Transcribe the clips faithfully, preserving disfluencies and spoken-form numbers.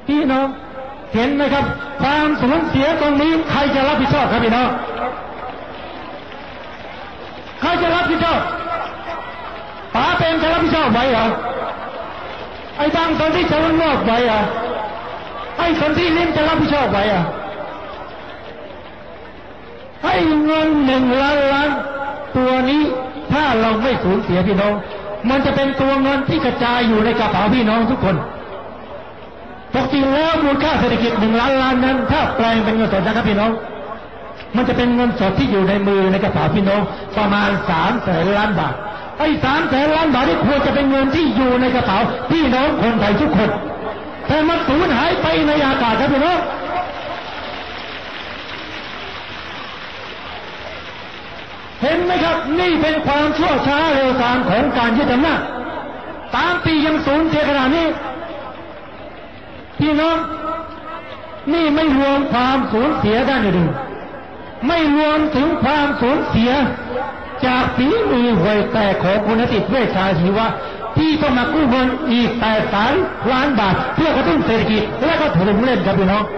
พี่น้องเห็นไหมครับความสูญเสียตรงนี้ใครจะรับผิดชอบครับพี่น้องใครจะรับผิดชอบป๋าเป็นจะรับผิดชอบไหวเหรอไอ้บางคนที่จะรับผิดชอบไหวเหรอไอ้คนที่ลิ้นจะรับผิดชอบไหวเหรอให้เงินหนึ่งล้านล้านตัวนี้ถ้าเราไม่สูญเสียพี่น้องมันจะเป็นตัวเงินที่กระจายอยู่ในกระเป๋าพี่น้องทุกคนปกติแล้วมูลค่าเศรษฐกิจหนึ่งล้านล้านนั้นถ้าแปลงเป็นเงินสดนะครับพี่น้องมันจะเป็นเงินสดที่อยู่ในมือในกระเป๋าพี่น้องประมาณสามแสนล้านบาทไอ้สามแสนล้านบาทที่ควรจะเป็นเงินที่อยู่ในกระเป๋าพี่น้องคนไทยทุกคนแต่มันสูญหายไปในอากาศครับพี่น้องเห็นไหมครับนี่เป็นความชั่วช้าเร็วซามของการยึดอำนาจตามปียังสูญเสียขนาดนี้พี่น้องนี่ไม่รวมความสูญเสียด้านอื่นไม่รวมถึงความสูญเสียจากฝีมือห่วยแตกของคุณติดเวชชาชีวะที่ต้องมากู้เงินอีกแปดแสนล้านบาทเพื่อกระตุ้นเศรษฐกิจและก็ถล่มเล่นครับพี่น้อง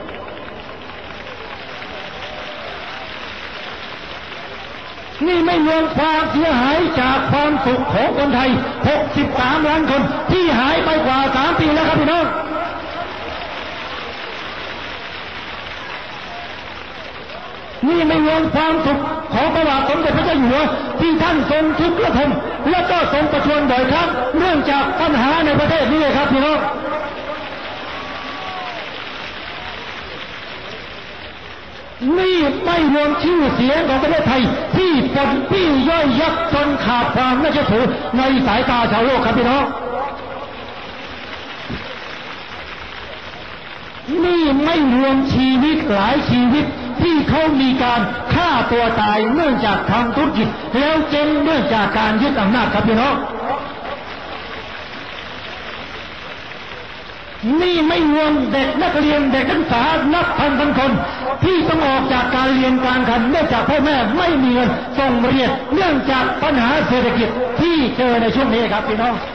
นี่ไม่รวมความเสียหายจากความสุขของคนไทยหกสิบสามล้านคนที่หายไปกว่าสามปีแล้วครับพี่น้องนี่ไม่รวมความสุขของพระบาทสมเด็จพระเจ้าอยู่หัวที่ท่านทรงทุกข์ระทมและก็ทรงประชวรบ่อยครั้งเรื่องจากปัญหาในประเทศนี้ครับพี่น้องนี่ไม่รวมชื่อเสียงของประเทศไทยที่ปนปี้ย่อยยับจนขาดความน่าเชื่อถือในสายตาชาวโลกครับพี่น้องนี่ไม่รวมชีวิตหลายชีวิตที่เขามีการฆ่าตัวตายเนื่องจากทางธุรกิจแล้วเจ๊งเนื่องจากการยึดอำนาจครับพี่น้องนี่ไม่รวมเด็กนักเรียนเด็กนักศึกษานับพันพันคนที่ต้องออกจากการเรียนการคันเนื่องจากพ่อแม่ไม่มีเงินส่งเรียนเนื่องจากปัญหาเศรษฐกิจที่เจอในช่วงนี้ครับพี่น้อง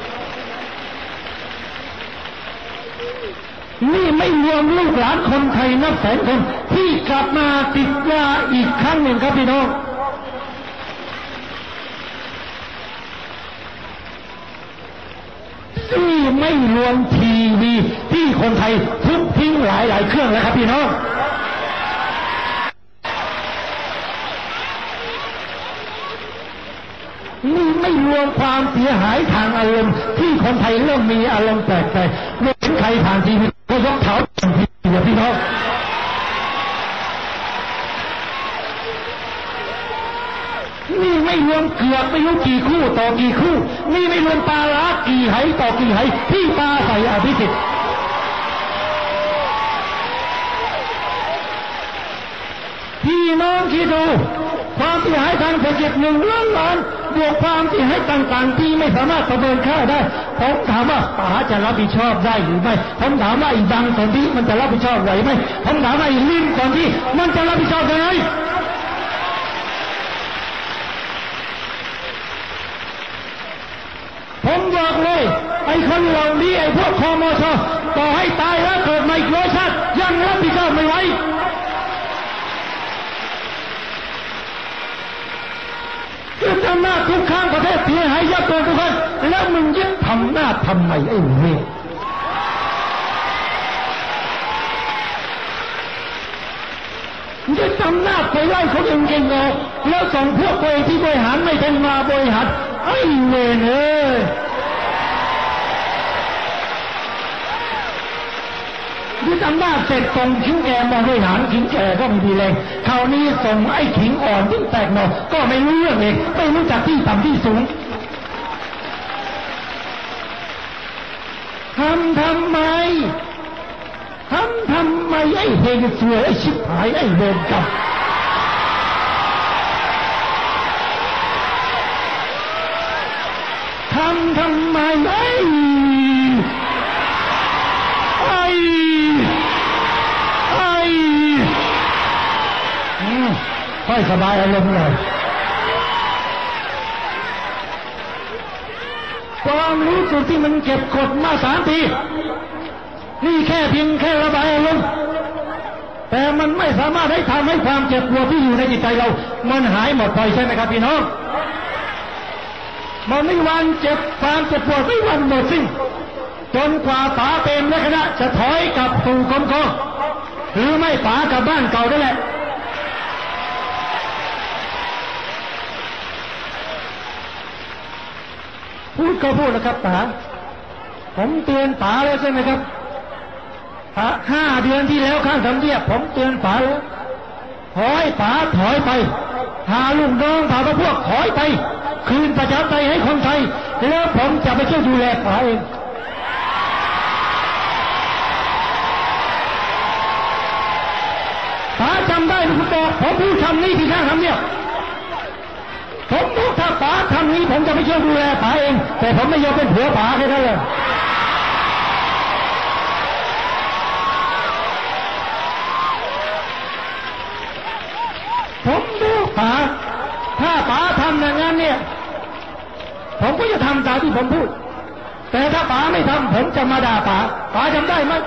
นี่ไม่รวมลูกหลานคนไทยนับแสนคนที่กลับมาติดยาอีกครั้งหนึ่งครับพี่น้องนี่ไม่รวมทีวีที่คนไทยทุบทิ้งหลายหลายเครื่องแล้วครับพี่น้องนี่ไม่รวมความเสียหายทางอารมณ์ที่คนไทยเริ่มมีอารมณ์แปลกๆเมื่อเห็นใครผ่านทีวีก็ยกเท้าทันทีเลยพี่น้องนี่ไม่รวมเกือบไม่รู้กี่คู่ต่อกี่คู่นี่ไม่รวมปลาล้ากี่ไหต่อกี่ไหที่ปลาใส่อภิสิทธิ์พี่น้องคิดดูความเสียหายทางเศรษฐกิจหนึ่งล้านล้านบวกความเสียหายต่างๆที่ไม่สามารถประเมินค่าได้ผมถามว่าป๋าจะรับผิดชอบได้หรือไม่ผมถามว่าอีดังส่วนที่มันจะรับผิดชอบไหวไหมผมถามว่าอีลิ้นส่วนที่มันจะรับผิดชอบยังไงผมบอกเลยไอ้คนเหล่านี้ไอ้พวกคมช.ต่อให้ตายแล้วเกิดมาอีกร้อยชาติยังรับผิดชอบไม่ไหวยึดอำนาจทุกข้างประเทศเสียหายยับเยินทุกคนแล้วมึงยึดทำหน้าทำไมไอ้เวรยึดอำนาจไปไล่คนอื่นเก่งออกแล้วส่งพวกตัวเองที่บริหารไม่เป็นมาบริหารไอ้เวรเอ้ยยึดอำนาจเสร็จส่งขิงแก่มาบริหารขิงแก่ก็ไม่ดีเลยคราวนี้ส่งไอ้ขิงอ่อนที่แตกหน่อก็ไม่รู้เรื่องเองไม่รู้จักที่ต่ำที่สูงทำทำไมทำทำไมไอ้เฮงซวยไอ้ชิบหายไอ้เวรกรรมทำทำไมไอ้ไอ้ไอ้ค่อยสบายอารมณ์หน่อยความรู้สึกที่มันเก็บกดมาสามปีนี่แค่เพียงแค่ระบายอารมณ์แต่มันไม่สามารถให้ทำให้ความเจ็บปวดที่อยู่ในจิตใจเรามันหายหมดไปใช่ไหมครับพี่น้องมันไม่วันเจ็บความเจ็บปวดไม่วันหมดสิ้นจนกว่าป๋าเปรมและคณะจะถอยกลับสู่กรมกองหรือไม่ป๋ากลับบ้านเก่าได้แหละพูดก็พูดนะครับป๋าผมเตือนป๋าแล้วใช่ไหมครับห้าเดือนที่แล้วข้างทำเนียบผมเตือนป๋าแล้วขอให้ป๋าถอยไปพาลูกน้องพาพวกถอยไปคืนประชาธิปไตยให้คนไทยแล้วผมจะไปช่วยดูแลป๋าเองป๋าจำได้ผมบอกผมพูดคำนี้ที่ข้างทำเนียบผมบอกถ้าป๋าทำนี้ผมจะไปช่วยดูแลป๋าเองแต่ผมไม่ยอมเป็นผัวป๋าแค่นั้นเลยผมบอกป๋าถ้าป๋าทำอย่างนั้นเนี่ยผมก็จะทำตามที่ผมพูดแต่ถ้าป๋าไม่ทำผมจะมาด่าป๋าป๋าจำได้ไหม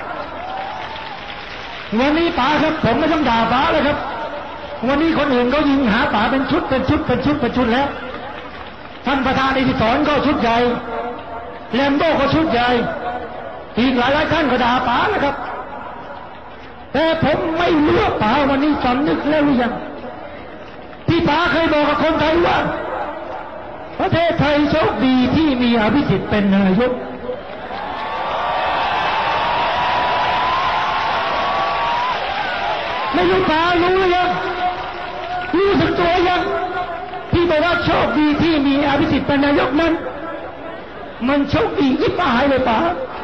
วันนี้ป๋าครับผมไม่ต้องด่าป๋าเลยครับวันนี้คนอื่นก็ยิงหาป๋าเป็นชุดเป็นชุดเป็นชุดเป็นชุดแล้วท่านประธานอิทธิสรก็ชุดใหญ่แลมโบ้ก็ชุดใหญ่อีกหลายหลายท่านก็ด่าป๋านะครับแต่ผมไม่เลือกป๋าวันนี้สำนึกแล้วหรือยังที่ป๋าเคยบอกกับคนไทยว่าประเทศไทยโชคดีที่มีอภิสิทธิ์เป็นนายกไม่รู้ป๋ารู้หรือยังรู้สึกตัวยังที่บอกว่าโชคดีที่มีอภิสิทธิ์เป็นนายกนั้นมันโชคดียิ่งหายเลยป๋า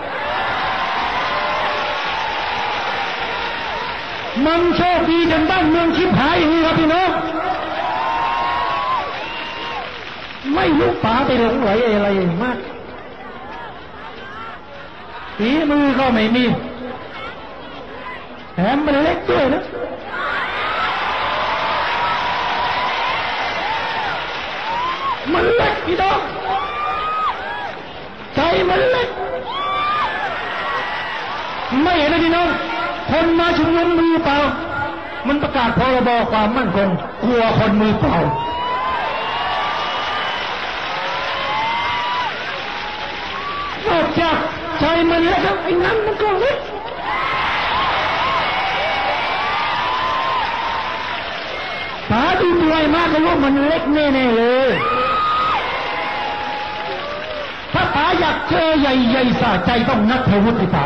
มันโชคดีจนบ้านเมืองชิบหายอย่างนี้ครับพี่น้องไม่รู้ป๋าไปหลงไหลอะไรมากฝีมือก็ไม่มีแถมมันเล็กด้วยนะมันเล็กพี่น้องใจมันเล็กไม่เห็นนะพี่น้องคนมาชุมนุมมือเปล่ามันประกาศพรบความมั่นคงกลัวคนมือเปล่านอกจากใจมันเล็กแล้วไอ้นั้นมันก็เล็กป๋าดูตัวไอ้มากก็รู้มันเล็กแน่ๆเลยถ้าป๋าอยากเจอใหญ่ๆสะใจต้องนัดเทวุฒิป๋า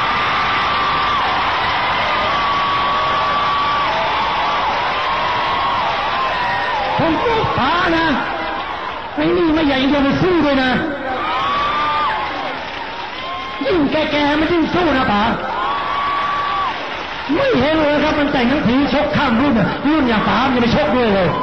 ผมบอกป๋านะไอ้นี่ไม่ใหญ่จะไปสู้ด้วยนะยิ่งแก่ๆมันยิ่งสู้นะป๋าไม่เห็นเลยครับมันแต่งหนังผีชกข้ามรุ่นรุ่นอย่างป๋าจะไปชกด้วยเลย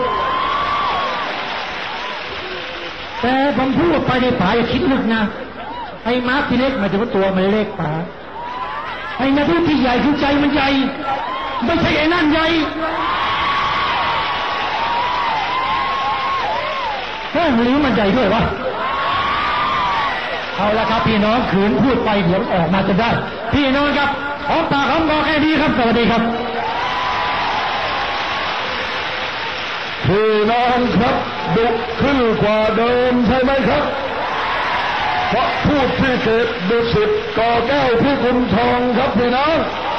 แต่ผมพูดไปในป๋าอย่าคิดลึกนะไอ้มาร์คที่เล็กมันจะว่าตัวมันเล็กป๋าไอ้นาทุที่ใหญ่คือใจมันใหญ่ไม่ใช่ไอ้นั่นใหญ่เฮ้ยหรือมันใหญ่ด้วยวะเอาละครับพี่น้องขืนพูดไปเดี๋ยวออกมาจะได้พี่น้องครับขอปากขอบอกแค่นี้ครับสวัสดีครับพี่น้องครับดุขึ้นกว่าเดิมใช่ไหมครับเพราะพูดที่เศษดุสิตก่อแก้วพี่กุมทองครับพี่น้อง